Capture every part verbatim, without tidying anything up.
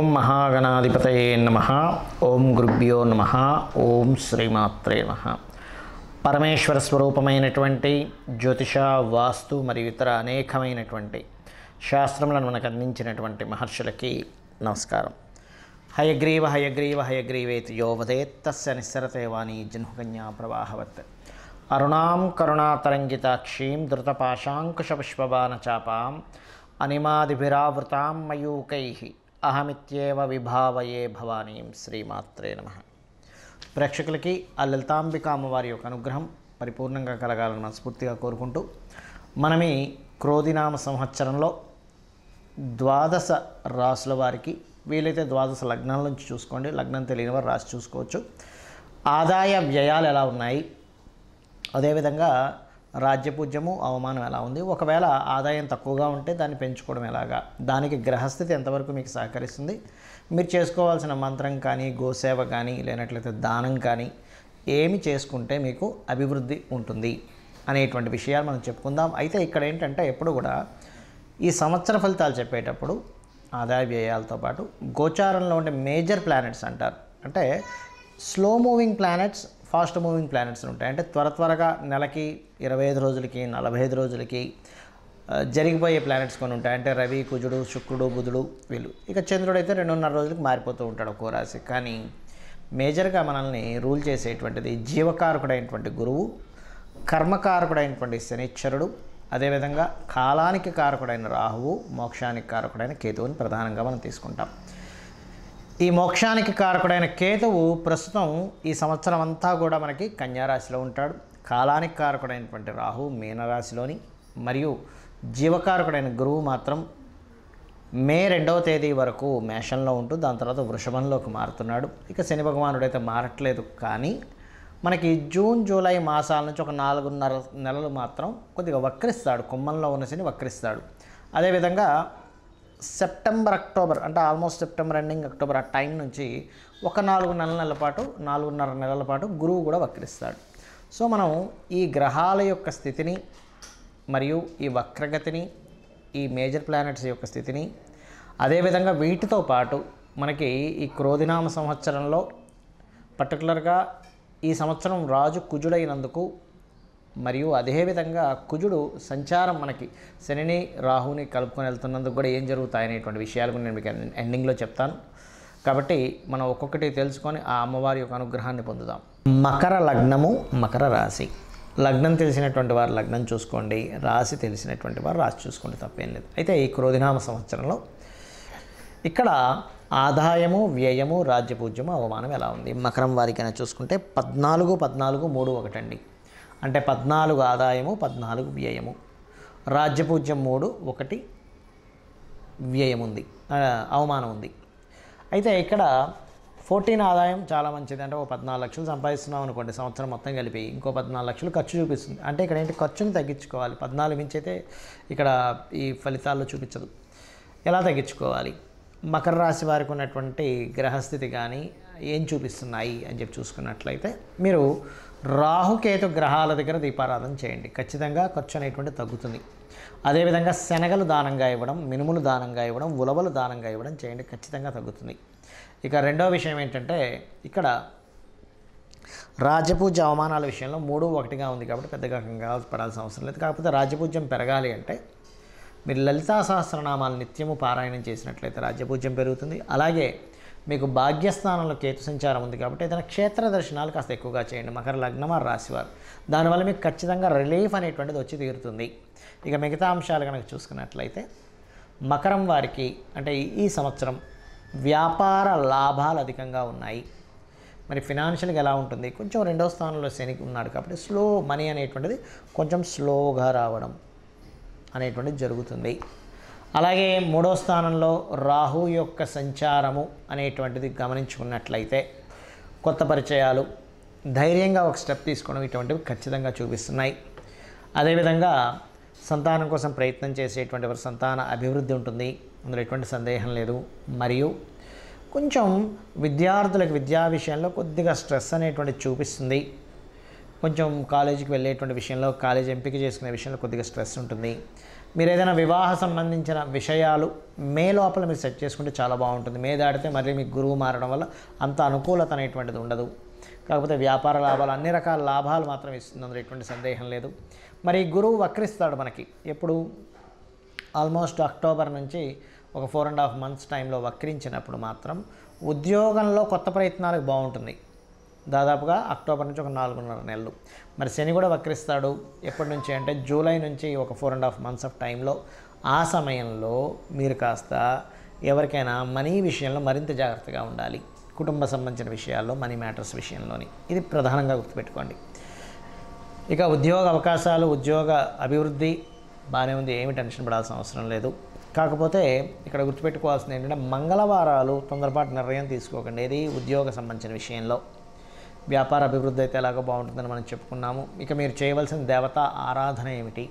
ఓం మహాగణాధిపతయే నమః. ఓం గురుభ్యో నమః. ఓం శ్రీమాత్రే నమః. పరమేశ్వర స్వరూపమైనటువంటి జ్యోతిష, వాస్తు మరియు ఇతర అనేకమైనటువంటి శాస్త్రములను మనకు అందించినటువంటి మహర్షులకి నమస్కారం. హయగ్రీవ హయగ్రీవ హయగ్రీవేతి యో వదేత్ తస్య నిస్సరతే వాణి జన్మకన్యా ప్రవాహవత్. అరుణాం కరుణాతరంగితాక్షీం ధృతపాశాంకుశపుష్పబాణచాపాం అనిమాదిభిరావృతాం మయూకైః అహమిత్యేవ విభావయే భవానీం. శ్రీమాత్రే నమః. ప్రేక్షకులకి ఆ లలితాంబిక అమ్మవారి యొక్క అనుగ్రహం పరిపూర్ణంగా కలగాలని మనస్ఫూర్తిగా కోరుకుంటూ, మనం ఈ క్రోధినామ సంవత్సరంలో ద్వాదశ రాసుల వారికి, వీలైతే ద్వాదశ లగ్నాల నుంచి చూసుకోండి, లగ్నం తెలియని వారు రాసి చూసుకోవచ్చు, ఆదాయ వ్యయాలు ఎలా ఉన్నాయి, అదేవిధంగా రాజ్యపూజ్యము అవమానం ఎలా ఉంది, ఒకవేళ ఆదాయం తక్కువగా ఉంటే దాన్ని పెంచుకోవడం ఎలాగా, దానికి గ్రహస్థితి ఎంతవరకు మీకు సహకరిస్తుంది, మీరు చేసుకోవాల్సిన మంత్రం కానీ, గోసేవ కానీ, లేనట్లయితే దానం కానీ ఏమి చేసుకుంటే మీకు అభివృద్ధి ఉంటుంది అనేటువంటి విషయాలు మనం చెప్పుకుందాం. అయితే ఇక్కడ ఏంటంటే ఎప్పుడు కూడా ఈ సంవత్సర ఫలితాలు చెప్పేటప్పుడు ఆదాయ వ్యయాలతో పాటు గోచారంలో ఉండే మేజర్ ప్లానెట్స్ అంటారు. అంటే slow moving planets, fast moving planets ఉంటాయి. అంటే త్వర త్వరగా నెలకి ఇరవై ఐదు రోజులకి నలభై ఐదు రోజులకి జరిగిపోయే ప్లానెట్స్ కొన్ని ఉంటాయి. అంటే రవి, కుజుడు, శుక్రుడు, బుధుడు వీళ్ళు. ఇక చంద్రుడు అయితే రెండున్నర రోజులకి మారిపోతూ ఉంటాడు ఒక్కో రాశి. కానీ మేజర్గా మనల్ని రూల్ చేసేటువంటిది జీవకారకుడైనటువంటి గురువు, కర్మకారకుడైనటువంటి శనిశ్చరుడు, అదేవిధంగా కాలానికి కారకుడైన రాహువు, మోక్షానికి కారకుడైన కేతువుని ప్రధానంగా మనం తీసుకుంటాం. ఈ మోక్షానికి కారకుడైన కేతువు ప్రస్తుతం ఈ సంవత్సరం అంతా కూడా మనకి కన్యారాశిలో ఉంటాడు. కాలానికి కారకుడైనటువంటి రాహు మీనరాశిలోని, మరియు జీవకారకుడైన గురువు మాత్రం మే రెండవ తేదీ వరకు మేషంలో ఉంటూ దాని తర్వాత వృషభంలోకి మారుతున్నాడు. ఇక శని భగవానుడు అయితే మారట్లేదు, కానీ మనకి జూన్ జూలై మాసాల నుంచి ఒక నాలుగున్నర నెలలు మాత్రం కొద్దిగా వక్రిస్తాడు, కుంభంలో ఉన్న శని వక్రిస్తాడు. అదేవిధంగా సెప్టెంబర్ అక్టోబర్ అంటే ఆల్మోస్ట్ సెప్టెంబర్ ఎండింగ్ అక్టోబర్ ఆ టైం నుంచి ఒక నాలుగు నెలల నెలల పాటు నాలుగున్నర నెలల పాటు గురువు కూడా వక్రిస్తాడు. సో మనం ఈ గ్రహాల యొక్క స్థితిని మరియు ఈ వక్రగతిని, ఈ మేజర్ ప్లానెట్స్ యొక్క స్థితిని, అదేవిధంగా వీటితో పాటు మనకి ఈ క్రోధినామ సంవత్సరంలో పర్టికులర్గా ఈ సంవత్సరం రాజు కుజుడైనందుకు, మరియు అదేవిధంగా కుజుడు సంచారం మనకి శనిని రాహుని కలుపుకొని వెళ్తున్నందుకు కూడా ఏం జరుగుతాయి అనేటువంటి విషయాలు కూడా నేను మీకు ఎండింగ్లో చెప్తాను. కాబట్టి మనం ఒక్కొక్కటి తెలుసుకొని ఆ అమ్మవారి యొక్క అనుగ్రహాన్ని పొందుదాం. మకర లగ్నము, మకర రాశి. లగ్నం తెలిసినటువంటి వారు లగ్నం చూసుకోండి, రాశి తెలిసినటువంటి వారు రాశి చూసుకోండి, తప్పేం లేదు. అయితే ఈ క్రోధినామ సంవత్సరంలో ఇక్కడ ఆదాయము, వ్యయము, రాజ్యపూజ్యము, అవమానం ఎలా ఉంది మకరం వారికైనా చూసుకుంటే పద్నాలుగు పద్నాలుగు మూడు ఒకటండి. అంటే పద్నాలుగు ఆదాయము, పద్నాలుగు వ్యయము, రాజ్యపూజ్యం మూడు, ఒకటి వ్యయం ఉంది, అవమానం ఉంది. అయితే ఇక్కడ ఫోర్టీన్ ఆదాయం చాలా మంచిది. అంటే ఒక పద్నాలుగు లక్షలు సంపాదిస్తున్నాం అనుకోండి సంవత్సరం మొత్తం కలిపి, ఇంకో పద్నాలుగు లక్షలు ఖర్చు చూపిస్తుంది. అంటే ఇక్కడ ఏంటి, ఖర్చుని తగ్గించుకోవాలి. పద్నాలుగు మించి అయితే ఇక్కడ ఈ ఫలితాల్లో చూపించదు. ఎలా తగ్గించుకోవాలి? మకర రాశి వారికి ఉన్నటువంటి గ్రహస్థితి కానీ ఏం చూపిస్తున్నాయి అని చెప్పి చూసుకున్నట్లయితే, మీరు రాహుకేతు గ్రహాల దగ్గర దీపారాధన చేయండి, ఖచ్చితంగా ఖర్చు అనేటువంటి తగ్గుతుంది. అదేవిధంగా శనగలు దానంగా ఇవ్వడం, మినుములు దానంగా ఇవ్వడం, ఉలవలు దానంగా ఇవ్వడం చేయండి, ఖచ్చితంగా తగ్గుతుంది. ఇక రెండవ విషయం ఏంటంటే, ఇక్కడ రాజ్యపూజ్య అవమానాల విషయంలో మూడు ఒకటిగా ఉంది కాబట్టి పెద్దగా కంగారు పడాల్సిన అవసరం లేదు. కాకపోతే రాజ్యపూజ్యం పెరగాలి అంటే మీరు లలితా సహస్రనామాలు నిత్యము పారాయణం చేసినట్లయితే రాజ్యపూజ్యం పెరుగుతుంది. అలాగే మీకు భాగ్యస్థానంలో కేతు సంచారం ఉంది కాబట్టి ఏదైనా క్షేత్ర దర్శనాలు కాస్త ఎక్కువగా చేయండి మకర లగ్నం ఆ రాశివారు. దానివల్ల మీకు ఖచ్చితంగా రిలీఫ్ అనేటువంటిది వచ్చి తీరుతుంది. ఇక మిగతా అంశాలు కనుక చూసుకున్నట్లయితే మకరం వారికి అంటే ఈ సంవత్సరం వ్యాపార లాభాలు అధికంగా ఉన్నాయి. మరి ఫినాన్షియల్గా ఎలా ఉంటుంది, కొంచెం రెండవ స్థానంలో శని ఉన్నాడు కాబట్టి స్లో మనీ అనేటువంటిది కొంచెం స్లోగా రావడం అనేటువంటిది జరుగుతుంది. అలాగే మూడో స్థానంలో రాహు యొక్క సంచారము అనేటువంటిది గమనించుకున్నట్లయితే కొత్త పరిచయాలు, ధైర్యంగా ఒక స్టెప్ తీసుకోవడం ఇటువంటివి ఖచ్చితంగా చూపిస్తున్నాయి. అదేవిధంగా సంతానం కోసం ప్రయత్నం చేసేటువంటి వారి సంతాన అభివృద్ధి ఉంటుంది, అందులో ఎటువంటి సందేహం లేదు. మరియు కొంచెం విద్యార్థులకు విద్యా విషయంలో కొద్దిగా స్ట్రెస్ అనేటువంటిది చూపిస్తుంది. కొంచెం కాలేజీకి వెళ్ళేటువంటి విషయంలో, కాలేజ్ ఎంపిక చేసుకునే విషయంలో కొద్దిగా స్ట్రెస్ ఉంటుంది. మీరు ఏదైనా వివాహ సంబంధించిన విషయాలు మే లోపల మీరు సెట్ చేసుకుంటే చాలా బాగుంటుంది. మే దాటితే మళ్ళీ మీకు గురువు మారడం వల్ల అంత అనుకూలత అనేటువంటిది ఉండదు. కాకపోతే వ్యాపార లాభాలు అన్ని రకాల లాభాలు మాత్రం ఇస్తుంది, అందులో ఎటువంటి సందేహం లేదు. మరి గురువు వక్రిస్తాడు మనకి ఎప్పుడు, ఆల్మోస్ట్ అక్టోబర్ నుంచి ఒక ఫోర్ అండ్ హాఫ్ మంత్స్ టైంలో వక్రించినప్పుడు మాత్రం ఉద్యోగంలో కొత్త ప్రయత్నాలకు బాగుంటుంది. దాదాపుగా అక్టోబర్ నుంచి ఒక నాలుగున్నర నెలలు. మరి శని కూడా వక్రిస్తాడు ఎప్పటి నుంచి అంటే జూలై నుంచి ఒక four and half months of టైంలో. ఆ సమయంలో మీరు కాస్త ఎవరికైనా మనీ విషయంలో మరింత జాగ్రత్తగా ఉండాలి. కుటుంబ సంబంధించిన విషయాల్లో, మనీ మ్యాటర్స్ విషయంలోని, ఇది ప్రధానంగా గుర్తుపెట్టుకోండి. ఇక ఉద్యోగ అవకాశాలు, ఉద్యోగ అభివృద్ధి బాగానే ఉంది, ఏమి టెన్షన్ పడాల్సిన అవసరం లేదు. కాకపోతే ఇక్కడ గుర్తుపెట్టుకోవాల్సింది ఏంటంటే మంగళవారాలు తొందరపాటు నిర్ణయం తీసుకోకండి. ఇది ఉద్యోగ సంబంధించిన విషయంలో. వ్యాపార అభివృద్ధి అయితే ఎలాగో బాగుంటుందని మనం చెప్పుకున్నాము. ఇక మీరు చేయవలసిన దేవతా ఆరాధన ఏమిటి?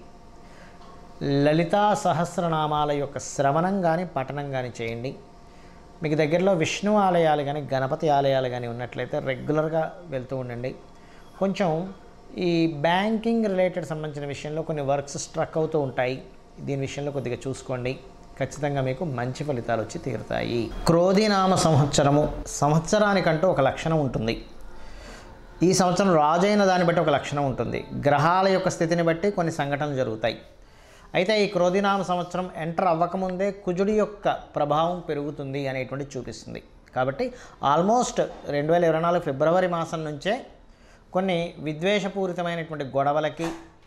లలితా సహస్రనామాల యొక్క శ్రవణం కానీ పఠనం కానీ చేయండి. మీకు దగ్గరలో విష్ణు ఆలయాలు కానీ గణపతి ఆలయాలు కానీ ఉన్నట్లయితే రెగ్యులర్గా వెళ్తూ ఉండండి. కొంచెం ఈ బ్యాంకింగ్ రిలేటెడ్ సంబంధించిన విషయంలో కొన్ని వర్క్స్ స్ట్రక్ అవుతూ ఉంటాయి, దీని విషయంలో కొద్దిగా చూసుకోండి. ఖచ్చితంగా మీకు మంచి ఫలితాలు వచ్చి తీరుతాయి. క్రోధినామ సంవత్సరము, సంవత్సరానికంటూ ఒక లక్షణం ఉంటుంది. ఈ సంవత్సరం రాజైన దాన్ని బట్టి ఒక లక్షణం ఉంటుంది. గ్రహాల యొక్క స్థితిని బట్టి కొన్ని సంఘటనలు జరుగుతాయి. అయితే ఈ క్రోధినామ సంవత్సరం ఎంటర్ అవ్వకముందే కుజుడి యొక్క ప్రభావం పెరుగుతుంది అనేటువంటి చూపిస్తుంది. కాబట్టి ఆల్మోస్ట్ రెండు వేల ఇరవై నాలుగు ఫిబ్రవరి మాసం నుంచే కొన్ని విద్వేషపూరితమైనటువంటి గొడవలకి,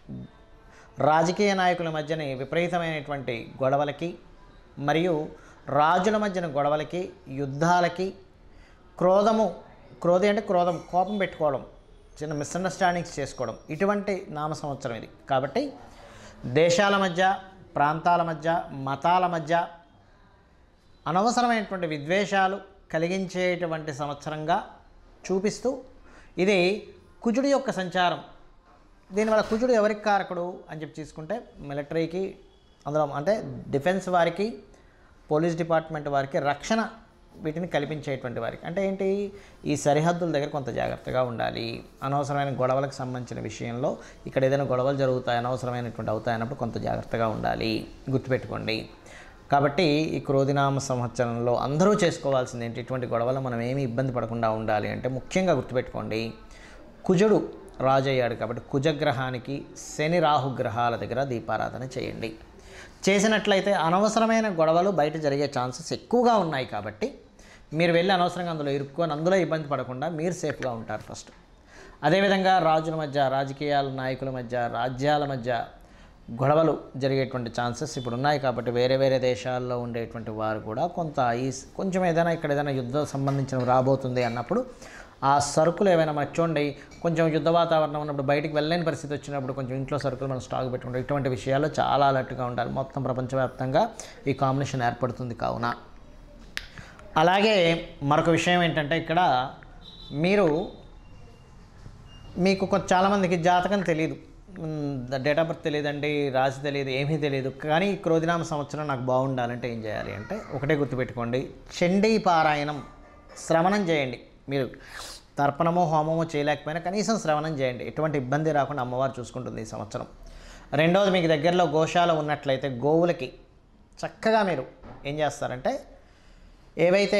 రాజకీయ నాయకుల మధ్యని విపరీతమైనటువంటి గొడవలకి, మరియు రాజుల మధ్యన గొడవలకి, యుద్ధాలకి, క్రోధము, క్రోధి అంటే క్రోధం, కోపం పెట్టుకోవడం, చిన్న మిస్అండర్స్టాండింగ్స్ చేసుకోవడం, ఇటువంటి నామ సంవత్సరం ఇది. కాబట్టి దేశాల మధ్య, ప్రాంతాల మధ్య, మతాల మధ్య అనవసరమైనటువంటి విద్వేషాలు కలిగించేటువంటి సంవత్సరంగా చూపిస్తూ, ఇది కుజుడి యొక్క సంచారం. దీనివల్ల కుజుడు ఎవరికి కారకుడు అని చెప్పి తీసుకుంటే మిలిటరీకి, అందులో అంటే డిఫెన్స్ వారికి, పోలీస్ డిపార్ట్మెంట్ వారికి, రక్షణ వీటిని కల్పించేటువంటి వారికి. అంటే ఏంటి, ఈ సరిహద్దుల దగ్గర కొంత జాగ్రత్తగా ఉండాలి. అనవసరమైన గొడవలకు సంబంధించిన విషయంలో ఇక్కడ ఏదైనా గొడవలు జరుగుతాయి, అనవసరమైనటువంటి అవుతాయి అన్నప్పుడు కొంత జాగ్రత్తగా ఉండాలి, గుర్తుపెట్టుకోండి. కాబట్టి ఈ క్రోధినామ సంవత్సరంలో అందరూ చేసుకోవాల్సింది ఏంటి, ఇటువంటి గొడవలు మనం ఏమీ ఇబ్బంది పడకుండా ఉండాలి అంటే ముఖ్యంగా గుర్తుపెట్టుకోండి, కుజుడు రాజు అయ్యాడు కాబట్టి కుజగ్రహానికి శని రాహు గ్రహాల దగ్గర దీపారాధన చేయండి. చేసినట్లయితే అనవసరమైన గొడవలు బయట జరిగే ఛాన్సెస్ ఎక్కువగా ఉన్నాయి. కాబట్టి మీరు వెళ్ళి అనవసరంగా అందులో ఇరుక్కొని అందులో ఇబ్బంది పడకుండా మీరు సేఫ్గా ఉంటారు ఫస్ట్. అదేవిధంగా రాజుల మధ్య, రాజకీయాల నాయకుల మధ్య, రాజ్యాల మధ్య గొడవలు జరిగేటువంటి ఛాన్సెస్ ఇప్పుడు ఉన్నాయి. కాబట్టి వేరే వేరే దేశాల్లో ఉండేటువంటి వారు కూడా కొంత ఈ కొంచెం ఏదైనా ఇక్కడ ఏదైనా యుద్ధ సంబంధించిన రాబోతుంది అన్నప్పుడు ఆ సరుకులు ఏవైనా మనకు చూడండి, కొంచెం యుద్ధ వాతావరణం ఉన్నప్పుడు బయటికి వెళ్ళలేని పరిస్థితి వచ్చినప్పుడు కొంచెం ఇంట్లో సరుకులు మనం స్టాక్ పెట్టుకుంటాం. ఇటువంటి విషయాల్లో చాలా అలర్ట్గా ఉండాలి. మొత్తం ప్రపంచవ్యాప్తంగా ఈ కాంబినేషన్ ఏర్పడుతుంది కావున. అలాగే మరొక విషయం ఏంటంటే ఇక్కడ మీరు మీకు కొంచెం చాలామందికి జాతకం తెలియదు, డేట్ ఆఫ్ బర్త్ తెలియదండి, రాశి తెలియదు, ఏమీ తెలియదు. కానీ క్రోధినామ సంవత్సరం నాకు బాగుండాలంటే ఏం చేయాలి అంటే ఒకటే గుర్తుపెట్టుకోండి, చండీ పారాయణం శ్రవణం చేయండి. మీరు తర్పణమో హోమమో చేయలేకపోయినా కనీసం శ్రవణం చేయండి, ఎటువంటి ఇబ్బంది రాకుండా అమ్మవారు చూసుకుంటుంది ఈ సంవత్సరం. రెండవది, మీకు దగ్గరలో గోశాల ఉన్నట్లయితే గోవులకి చక్కగా మీరు ఏం చేస్తారంటే ఏవైతే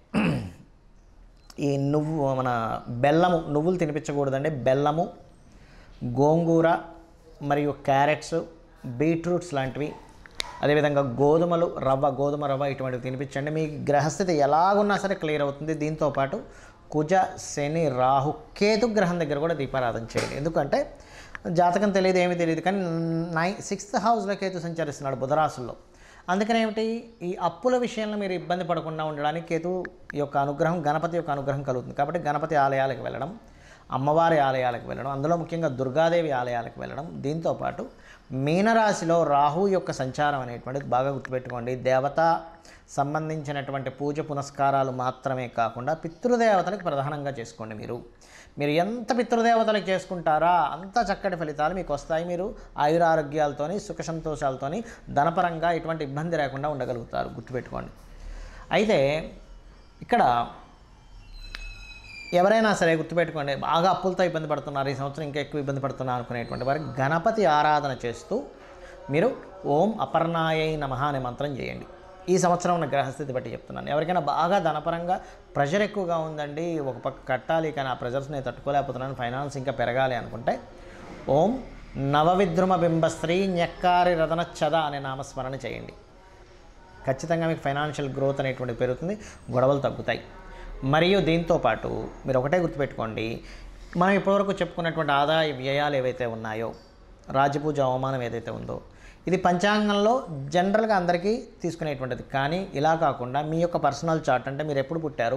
ఈ నువ్వు మన బెల్లము, నువ్వులు తినిపించకూడదండి, బెల్లము, గోంగూర మరియు క్యారెట్స్, బీట్రూట్స్ లాంటివి, అదేవిధంగా గోధుమలు, రవ్వ, గోధుమ రవ్వ ఇటువంటివి తినిపించండి. మీ గ్రహస్థితి ఎలాగున్నా సరే క్లియర్ అవుతుంది. దీంతోపాటు కుజ, శని, రాహు, కేతు గ్రహం దగ్గర కూడా దీపారాధన చేయండి. ఎందుకంటే జాతకం తెలియదు, ఏమీ తెలియదు, కానీ నై సిక్స్త్ హౌస్లో కేతు సంచరిస్తున్నాడు బుధరాశుల్లో. అందుకని ఏమిటి, ఈ అప్పుల విషయంలో మీరు ఇబ్బంది పడకుండా ఉండడానికి కేతు యొక్క అనుగ్రహం, గణపతి యొక్క అనుగ్రహం కలుగుతుంది. కాబట్టి గణపతి ఆలయాలకు వెళ్ళడం, అమ్మవారి ఆలయాలకు వెళ్ళడం, అందులో ముఖ్యంగా దుర్గాదేవి ఆలయాలకు వెళ్ళడం. దీంతోపాటు మీనరాశిలో రాహు యొక్క సంచారం అనేటువంటిది బాగా గుర్తుపెట్టుకోండి. దేవత సంబంధించినటువంటి పూజ పునస్కారాలు మాత్రమే కాకుండా పితృదేవతలకు ప్రధానంగా చేసుకోండి. మీరు మీరు ఎంత పితృదేవతలకు చేసుకుంటారా అంత చక్కటి ఫలితాలు మీకు వస్తాయి. మీరు ఆయురారోగ్యాలతోని, సుఖ సంతోషాలతోని, ధనపరంగా ఎటువంటి ఇబ్బంది లేకుండా ఉండగలుగుతారు, గుర్తుపెట్టుకోండి. అయితే ఇక్కడ ఎవరైనా సరే గుర్తుపెట్టుకోండి, బాగా అప్పులతో ఇబ్బంది పడుతున్నారు, ఈ సంవత్సరం ఇంకా ఎక్కువ ఇబ్బంది పడుతున్నారు అనుకునేటువంటి వారికి గణపతి ఆరాధన చేస్తూ మీరు ఓం అపర్ణాయై నమః అనే మంత్రం చేయండి. ఈ సంవత్సరం ఉన్న గ్రహస్థితి బట్టి చెప్తున్నాను. ఎవరికైనా బాగా ధనపరంగా ప్రెషర్ ఎక్కువగా ఉందండి, ఒక పక్క కట్టాలి కానీ ఆ ప్రెషర్స్ నేను తట్టుకోలేకపోతున్నాను, ఫైనాన్స్ ఇంకా పెరగాలి అనుకుంటే ఓం నవవిద్రుమ బింబశ్రీ న్యక్కారి రదన చద అనే నామస్మరణ చేయండి. ఖచ్చితంగా మీకు ఫైనాన్షియల్ గ్రోత్ అనేటువంటిది పెరుగుతుంది, గొడవలు తగ్గుతాయి. మరియు దీంతోపాటు మీరు ఒకటే గుర్తుపెట్టుకోండి, మనం ఇప్పటివరకు చెప్పుకున్నటువంటి ఆదాయ వ్యయాలు ఏవైతే ఉన్నాయో, రాజపూజ అవమానం ఏదైతే ఉందో, ఇది పంచాంగంలో జనరల్గా అందరికీ తీసుకునేటువంటిది. కానీ ఇలా కాకుండా మీ యొక్క పర్సనల్ చార్ట్, అంటే మీరు ఎప్పుడు పుట్టారు,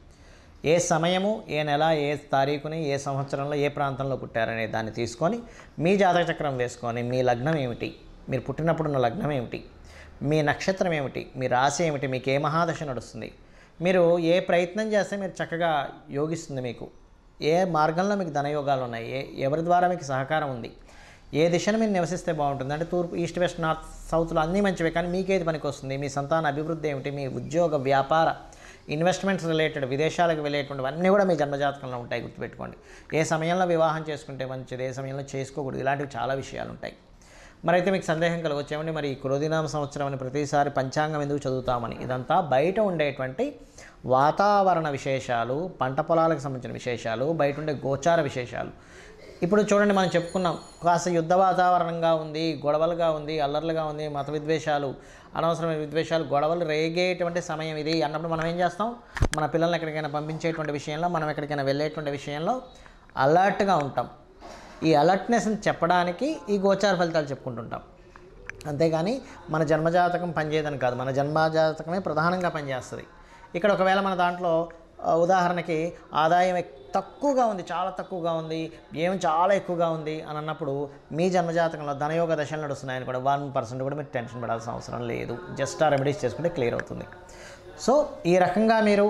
ఏ సమయము, ఏ నెల, ఏ తారీఖుని, ఏ సంవత్సరంలో, ఏ ప్రాంతంలో పుట్టారనే దాన్ని తీసుకొని మీ జాతక చక్రం వేసుకొని మీ లగ్నం ఏమిటి, మీరు పుట్టినప్పుడున్న లగ్నం ఏమిటి, మీ నక్షత్రం ఏమిటి, మీ రాశి ఏమిటి, మీకు ఏ మహాదశ నడుస్తుంది, మీరు ఏ ప్రయత్నం చేస్తే మీరు చక్కగా యోగిస్తుంది, మీకు ఏ మార్గంలో మీకు ధనయోగాలు ఉన్నాయి, ఏ ఎవరి ద్వారా మీకు సహకారం ఉంది, ఏ దిశను మీరు నివసిస్తే బాగుంటుంది, అంటే తూర్పు, ఈస్ట్, వెస్ట్, నార్త్, సౌత్లో అన్నీ మంచివే, కానీ మీకేది పనికి వస్తుంది, మీ సంతాన అభివృద్ధి ఏమిటి, మీ ఉద్యోగ, వ్యాపార, ఇన్వెస్ట్మెంట్స్ రిలేటెడ్, విదేశాలకు వెళ్ళేటువంటి అన్నీ కూడా మీ జన్మజాతకంలో ఉంటాయి. గుర్తుపెట్టుకోండి. ఏ సమయంలో వివాహం చేసుకుంటే మంచిది, ఏ సమయంలో చేసుకోకూడదు, ఇలాంటివి చాలా విషయాలు ఉంటాయి. మరైతే మీకు సందేహం కలగొచ్చేమండి, మరి ఈ క్రోధినామ సంవత్సరం అని ప్రతిసారి పంచాంగం ఎందుకు చదువుతామని. ఇదంతా బయట ఉండేటువంటి వాతావరణ విశేషాలు, పంట పొలాలకు సంబంధించిన విశేషాలు, బయట ఉండే గోచార విశేషాలు. ఇప్పుడు చూడండి, మనం చెప్పుకున్నాం కాస్త యుద్ధ వాతావరణంగా ఉంది, గొడవలుగా ఉంది, అల్లర్లుగా ఉంది, మత విద్వేషాలు, అనవసరమైన విద్వేషాలు, గొడవలు రేగేటువంటి సమయం ఇది అన్నప్పుడు మనం ఏం చేస్తాం, మన పిల్లల్ని ఎక్కడికైనా పంపించేటువంటి విషయంలో, మనం ఎక్కడికైనా వెళ్ళేటువంటి విషయంలో అలర్ట్గా ఉంటాం. ఈ అలర్ట్నెస్ని చెప్పడానికి ఈ గోచార ఫలితాలు చెప్పుకుంటుంటాం. అంతేగాని మన జన్మజాతకం పనిచేయదని కాదు, మన జన్మజాతకమే ప్రధానంగా పనిచేస్తుంది. ఇక్కడ ఒకవేళ మన దాంట్లో ఉదాహరణకి ఆదాయం తక్కువగా ఉంది, చాలా తక్కువగా ఉంది, ఏం చాలా ఎక్కువగా ఉంది అని అన్నప్పుడు మీ జన్మజాతకంలో ధనయోగ దశలు నడుస్తున్నాయని కూడా వన్ పర్సెంట్ కూడా మీరు టెన్షన్ పడాల్సిన అవసరం లేదు. జస్ట్ ఆ రెమెడీస్ చేసుకుంటే క్లియర్ అవుతుంది. సో ఈ రకంగా మీరు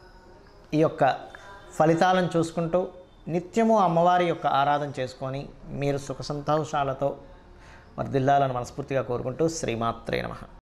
ఈ యొక్క ఫలితాలను చూసుకుంటూ నిత్యము అమ్మవారి యొక్క ఆరాధన చేసుకొని మీరు సుఖ సంతోషాలతో వర్ధిల్లాలని మనస్ఫూర్తిగా కోరుకుంటూ శ్రీమాత్రే నమః.